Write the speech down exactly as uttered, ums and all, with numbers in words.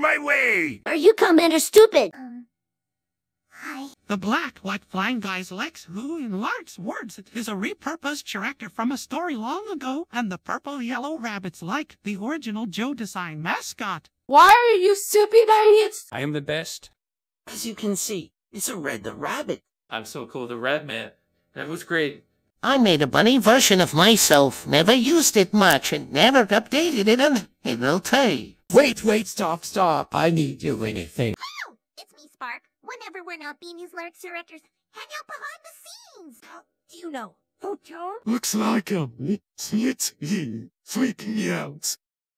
my way! Are you Commander Stupid? Um, hi. The black, white flying guy's Lex, who in large words is a repurposed character from a story long ago, and the purple yellow rabbits like the original Joe design mascot. Why are you stupid idiots? I am the best. As you can see, it's a red the rabbit. I'm so cool, the red man. That was great. I made a bunny version of myself, never used it much, and never updated it, and it will take. Wait, wait, stop, stop. I need you anything. Hello, it's me, Spark. Whenever we're not being his lyrics directors, hang out behind the scenes. How do you know? Who, Joe? Looks like him. It's he freaking me out.